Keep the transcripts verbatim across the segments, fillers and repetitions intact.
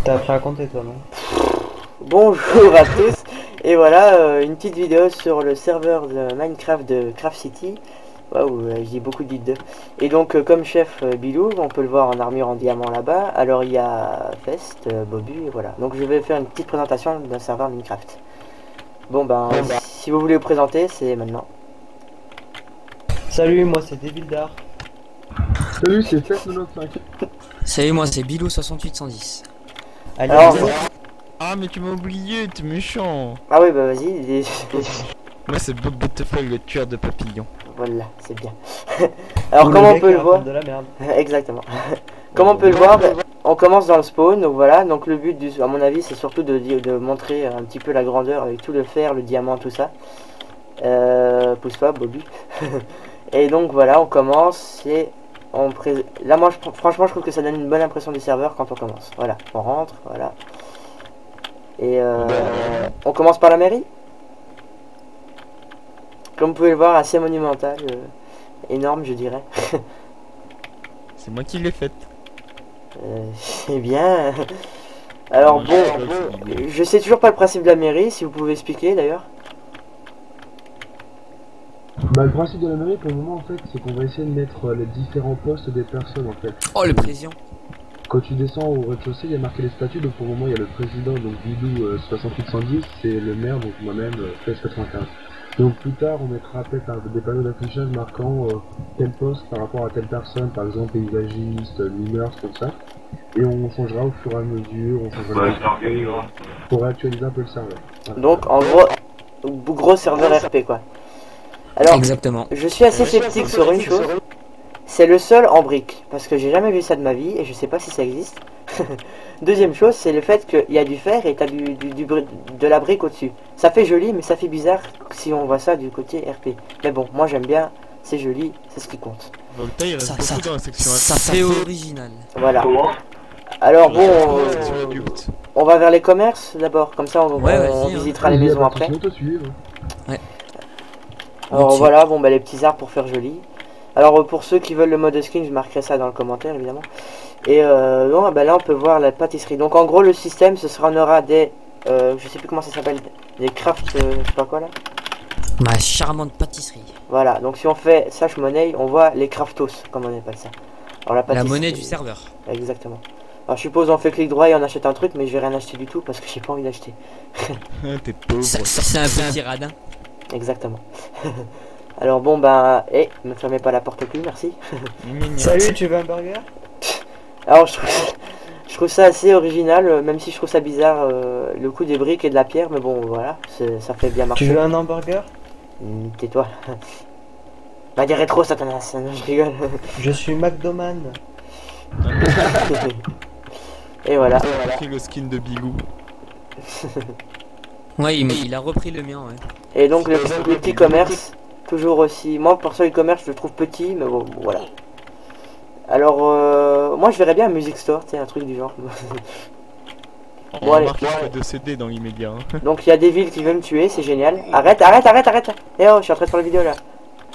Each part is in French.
T'as appris à compter toi, non? Bonjour à tous, et voilà euh, une petite vidéo sur le serveur de Minecraft de Craft City. Waouh, euh, je dis beaucoup de deux. Et donc euh, comme chef euh, Bilou, on peut le voir en armure en diamant là-bas. Alors il y a Fest, euh, Bobu, et voilà. Donc je vais faire une petite présentation d'un serveur Minecraft. Bon ben, Bon, bah. si vous voulez vous présenter, c'est maintenant. Salut, moi c'est Devildar. Salut, c'est Fest quatre-vingt-cinq. Salut, moi c'est Bilou soixante-huit cent dix. Allez, Alors, on va- Ah mais tu m'as oublié, t'es méchant. Ah oui bah vas-y, les- Moi c'est Bob Butterfly, le tueur de papillons. voilà, c'est bien. Alors le comme on mec peut qui le voir, raconte de la merde. exactement. Comme on peut le voir, on commence dans le spawn, donc voilà, donc le but, du, à mon avis, c'est surtout de, de montrer un petit peu la grandeur avec tout le fer, le diamant, tout ça. Euh, pousse pas, Bobby. Et donc voilà, on commence, et on pré... là moi, je, franchement, je trouve que ça donne une bonne impression du serveur quand on commence. Voilà, on rentre, voilà. Et euh, on commence par la mairie. Comme vous pouvez le voir, assez monumental, euh, énorme, je dirais. C'est moi qui l'ai faite. Euh, c'est bien. Alors Non, bon, je sais pas, c'est- je sais toujours pas le principe de la mairie, si vous pouvez expliquer d'ailleurs. Bah, le principe de la mairie pour le moment en fait, c'est qu'on va essayer de mettre euh, les différents postes des personnes en fait. Oh, le président. Quand tu descends au rez-de-chaussée, il y a marqué les statuts, donc pour le moment il y a le président, donc Bilou euh, soixante-huit cent dix, c'est le maire, donc moi-même, euh, Fest quatre-vingt-quinze. Donc plus tard, on mettra peut-être un- des panneaux d'affichage marquant euh, tel poste par rapport à telle personne, par exemple paysagiste, euh, mineur, comme ça. Et on changera au fur et à mesure, on changera les pour réactualiser un peu le serveur. Voilà. Donc en gros, gros serveur R P quoi. Alors, Exactement. je suis assez sceptique sur une chose. C'est le sol en briques, parce que j'ai jamais vu ça de ma vie et je sais pas si ça existe. Deuxième chose, c'est le fait qu'il y a du fer et t'as du, du, du bri- de la brique au-dessus. Ça fait joli, mais ça fait bizarre si on voit ça du côté R P. Mais bon, moi j'aime bien, c'est joli, c'est ce qui compte. Volta il reste Ça, beaucoup ça, dans la section ça fait original. Voilà. Alors bon, la euh, section adulte. on va vers les commerces d'abord, comme ça on, Ouais, on vas-y, hein. visitera les Il y a maisons pas après. de souci, on te suit, hein. Alors Entier. voilà, bon bah les petits arbres pour faire joli. Alors euh, pour ceux qui veulent le mode skin, je marquerai ça dans le commentaire évidemment. Et euh, bon, bah là on peut voir la pâtisserie. Donc en gros le système, ce sera on aura des, euh, je sais plus comment ça s'appelle, des craft, euh, je sais pas quoi là. Ma charmante pâtisserie. Voilà, donc si on fait Sash Money, on voit les craftos, comme on appelle ça. Alors la La pâtisserie. monnaie du serveur. Exactement. Alors je suppose on fait clic droit et on achète un truc, mais je vais rien acheter du tout parce que j'ai pas envie d'acheter. T'es pauvre. Ça- ça, C'est un petit radin. Exactement. Alors bon bah, eh, ne fermez pas la porte au cul, merci. Gna, gna. Salut, tu veux un burger? Alors je trouve, je trouve ça assez original, euh, même si je trouve ça bizarre euh, le coup des briques et de la pierre, mais bon voilà, c'est- ça fait bien Tu marcher. veux un hamburger? Hum, Tais-toi. Bah des rétro Satanas, non, je rigole. Je suis McDoman. Et voilà. J'ai pris le skin de Bilou. Ouais, il, il a repris le mien, ouais. Et donc le, le petit commerce, toujours aussi. Moi pour ça le commerce je le trouve petit, mais bon voilà. Alors euh, moi je verrais bien un music store, tu sais, un truc du genre. On Bon, allez. remarque qu'il faut de C D dans l'immédiat. Hein. Donc il y a des villes qui veulent me tuer, c'est génial. Arrête, arrête, arrête, arrête. Eh oh, je suis en train de faire la vidéo là.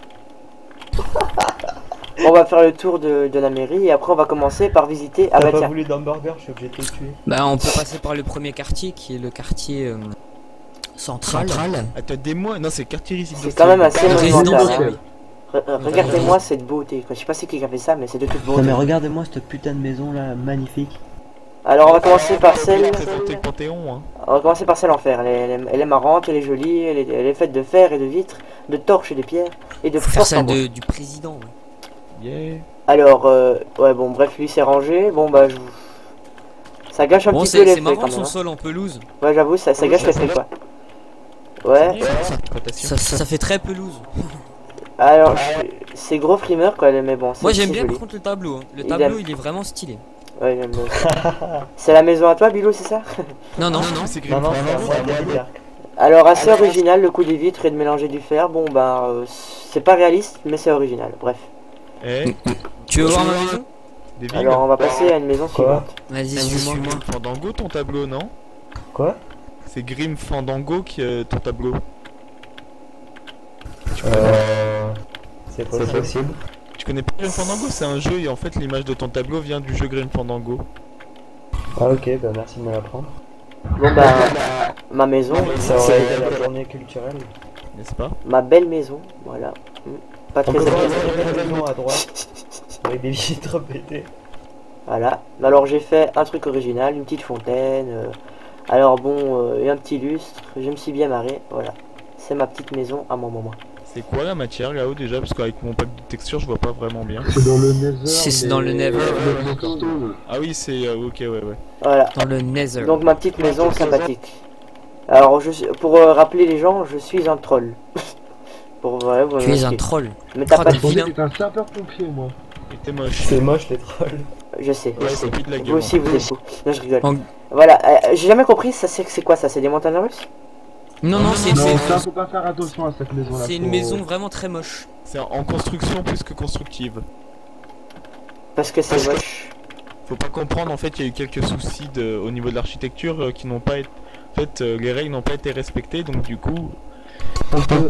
On va faire le tour de, de la mairie et après on va commencer par visiter. Ah T'as bah pas tiens. voulu d'hamburger, je suis obligé de te tuer. Bah, on peut passer par le premier quartier qui est le quartier euh, central. Attends, des mois. Non, c'est quartier résidentiel. C'est quand même assez monumental. Résidentiel. Re- re- Regardez-moi cette beauté. quoi. Je sais pas c'est qui qui a fait ça, mais c'est de toute Non beauté. mais regardez-moi cette putain de maison là, magnifique. Alors on va commencer par celle. Présenter le Panthéon. Hein. On va commencer par celle en fer. Elle est, elle est- elle est marrante, elle est jolie, elle est, elle est faite de fer et de vitres, de torches et de pierres et de Faut faire force en celle bois. de- du président. Ouais. Yeah. Alors, euh, ouais, bon, bref, lui c'est rangé. Bon, bah, je... ça gâche un Bon, petit peu c'est c'est l'effet marrant quand son même. hein. sol en pelouse. Ouais, j'avoue, ça, ça gâche l'effet quoi. Ouais, Interprétation. Ça, ça fait très pelouse. alors, je- c'est gros frimeur quoi, mais bon, c'est Moi j'aime c'est bien joli. par contre le tableau. Hein. Le Il tableau aime. il est vraiment stylé. Ouais, j'aime bien. C'est la maison à toi, Bilou, c'est ça? Non, non, non. C'est Non, Grim non, c'est à Fandango. moi de dire. Alors, assez original le coup des vitres et de mélanger du fer. Bon, bah, euh, c'est pas réaliste, mais c'est original. Bref. Eh, Tu veux voir ma maison? des villes. Alors, on va passer à une maison Quoi? suivante. Vas-y, C'est suis-moi. Grim Fandango ton tableau, non? Quoi? C'est Grim Fandango qui est ton tableau. Euh... C'est pas possible. Tu connais pas Grim Fandango? C'est un jeu et en fait l'image de ton tableau vient du jeu Grim Fandango. Ah ok, bah merci de me l'apprendre. Bon bah, ma maison, Ça aurait été la journée culturelle. N'est-ce pas? ma belle maison, voilà. Hmm. Pas On très peut voir habillée. la maison à droite, avec des vitres pétées. Voilà. Alors j'ai fait un truc original, une petite fontaine. euh, Alors bon, euh, et un petit lustre. Je me suis bien marré. Voilà. C'est ma petite maison à mon moment. C'est quoi la matière là-haut déjà? Parce qu'avec mon pack de texture, je vois pas vraiment bien. C'est dans le Nether. C'est- c'est mais- dans le Nether. le Bloodstone. Ah oui, c'est euh, ok, ouais, ouais. Voilà. Dans le Nether. Donc ma petite maison sympathique. Alors je suis, pour euh, rappeler les gens, je suis un troll. pour ouais, vous Tu es un m'excusez. troll. Mais t'as Oh, pas t'es de... Je pensais vilain. que t'étais un sapeur-pompier, moi. Et t'es moche. C'est moche les trolls. Je sais. Ouais, c'est plus de la gueule. Vous aussi vous êtes fous. Non je rigole. En- Voilà. euh, J'ai jamais compris. Ça c'est c'est quoi ça? C'est des montagnes russes? Non, non, c'est Non, c'est- ça faut pas faire attention à cette maison-là. c'est une faut- maison vraiment très moche. C'est en construction plus que constructive. Parce que c'est moche. Faut pas comprendre, en fait, il y a eu quelques soucis de, au niveau de l'architecture euh, qui n'ont pas été. En fait, euh, les règles n'ont pas été respectées, donc du coup. On peut,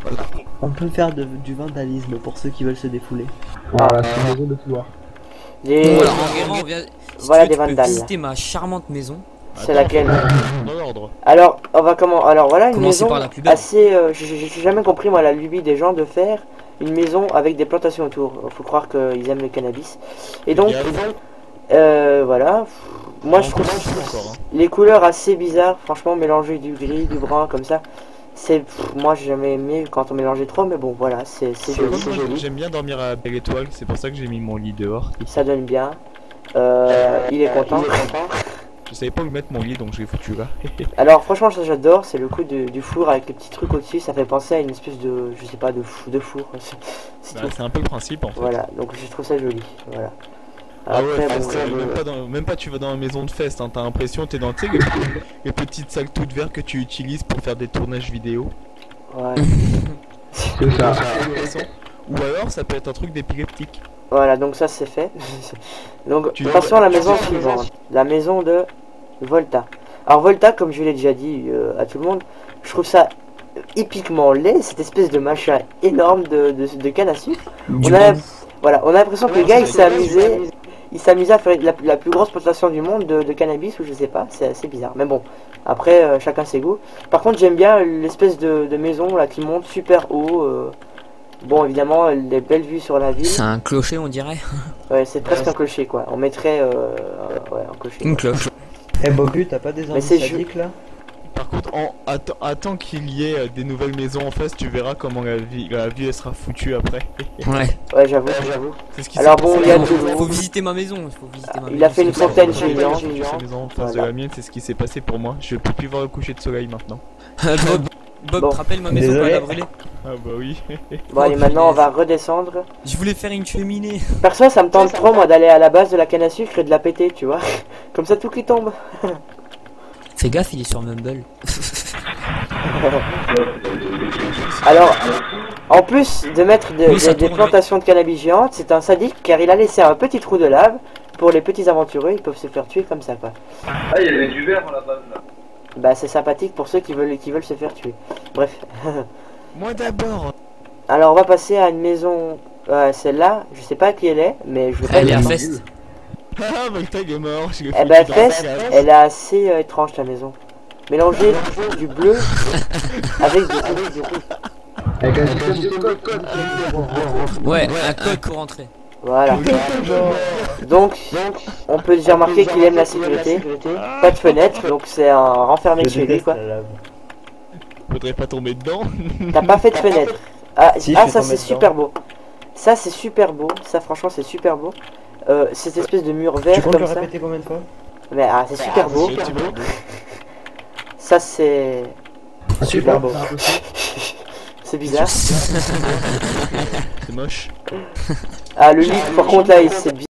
on peut faire de- du vandalisme pour ceux qui veulent se défouler. Voilà, c'est une maison de couloir. Des... Bon, alors, en guérant, on vient- si Voilà tu veux, des tu peux vandales. visiter ma charmante maison. C'est laquelle? Dans l'ordre. Alors, on va comment? Alors voilà une Commencez maison par la plus belle. assez. euh, j'ai j'ai jamais compris moi la lubie des gens de faire une maison avec des plantations autour. Faut croire qu'ils aiment le cannabis. Et donc, Il y a- euh, voilà. Moi je On trouve commence encore, hein. les couleurs assez bizarres. Franchement, mélanger du gris, du brun comme ça. C'est pff, moi j'ai jamais aimé quand on mélangeait trop, mais bon voilà, c'est c'est Par joli, contre, c'est moi, joli. j'aime bien dormir à Belle Étoile, c'est pour ça que j'ai mis mon lit dehors. Ça donne bien. Euh, il est content. Je savais pas où mettre mon lit, donc je l'ai foutu là. Alors franchement ça j'adore, c'est le coup du, du four avec les petits trucs au-dessus, ça fait penser à une espèce de, je sais pas, de, fou, de four. C'est- c'est Bah, tout. c'est un peu le principe en fait. Voilà, donc je trouve ça joli. Voilà. Ah ouais, Après, fest, bon, euh, euh, même, pas dans- même pas tu vas dans la maison de fest, hein, t'as l'impression t'es dans tu sais, les, les petites salles toutes vertes que tu utilises pour faire des tournages vidéo. ouais. C'est ça. Ou alors ça peut être un truc d'épileptique. Voilà, donc ça c'est fait. Donc Tu- passons à la maison suivante, la maison de Volta. Alors Volta, comme je l'ai déjà dit euh, à tout le monde, je trouve ça épiquement laid, cette espèce de machin énorme de, de, de canne à sucre. Du On a, bambou. voilà, on a l'impression que le gars il s'est amusé, il s'est amusé à faire la, la plus grosse plantation du monde de, de cannabis ou je sais pas, c'est assez bizarre. Mais bon, après euh, chacun ses goûts. Par contre j'aime bien l'espèce de, de maison là qui monte super haut. euh, Bon évidemment les belles vues sur la ville. C'est un clocher, on dirait. Ouais, c'est presque un clocher quoi. On mettrait euh, euh, ouais, un clocher. Une cloche. Eh Bobu, t'as pas des Mais envies c'est sadiques là? Par contre, en, attends, attends qu'il y ait euh, des nouvelles maisons en face, tu verras comment la vie, la vie elle sera foutue après. Ouais. Ouais, j'avoue. C'est ce qui Alors s'est bon, passé il y a dans- tout. Faut visiter ma maison. Faut visiter ma Il a maison, fait une c'est ça. fontaine J'ai géante. la maison en face Voilà. de la mienne, c'est ce qui s'est passé pour moi. Je peux plus voir le coucher de soleil maintenant. Bob, Bob Bon. te rappelles ma maison quand Désolé. elle a brûlé? Ah bah oui. Bon allez, Oh, maintenant on punaise. va redescendre. Je voulais faire une cheminée. Perso, ça me tente trop moi d'aller à la base de la canne à sucre et de la péter, tu vois. Comme ça tout qui tombe. Fais gaffe, il est sur Mumble. Alors, en plus de mettre de- Oui, ça de- des tourne, plantations de cannabis géantes, c'est un sadique car il a laissé un petit trou de lave pour les petits aventureux, ils peuvent se faire tuer comme ça quoi. Ah, il y avait du verre à la base là. Bah c'est sympathique pour ceux qui veulent qui veulent se faire tuer. Bref. Moi d'abord. Alors on va passer à une maison, euh, celle-là, je sais pas qui elle est, mais je vais pas Elle est dire à non. Fest. Ah, Voltag est mort. Je l'ai Eh foutu ben dans Fest, la cave. elle est assez euh, étrange ta maison. Mélanger du bleu avec du avec du rouge. Avec un système de code. Ouais, un code pour rentrer. Voilà. Donc, on peut déjà remarquer qu'il aime la sécurité. Pas de fenêtre, donc c'est un renfermé Je chez lui déteste quoi. la lave. Faudrait pas tomber dedans. T'as pas fait de fenêtre. Ah, Si, ah je suis ça tombé c'est dedans. super beau. Ça c'est super beau. Ça franchement c'est super beau. Euh, cette espèce de mur Tu vert comptes comme le ça. répéter combien de fois? Mais ah c'est super beau. C'est beau. Ça c'est super beau. C'est bizarre. C'est moche. Ah le lit par contre là il- c'est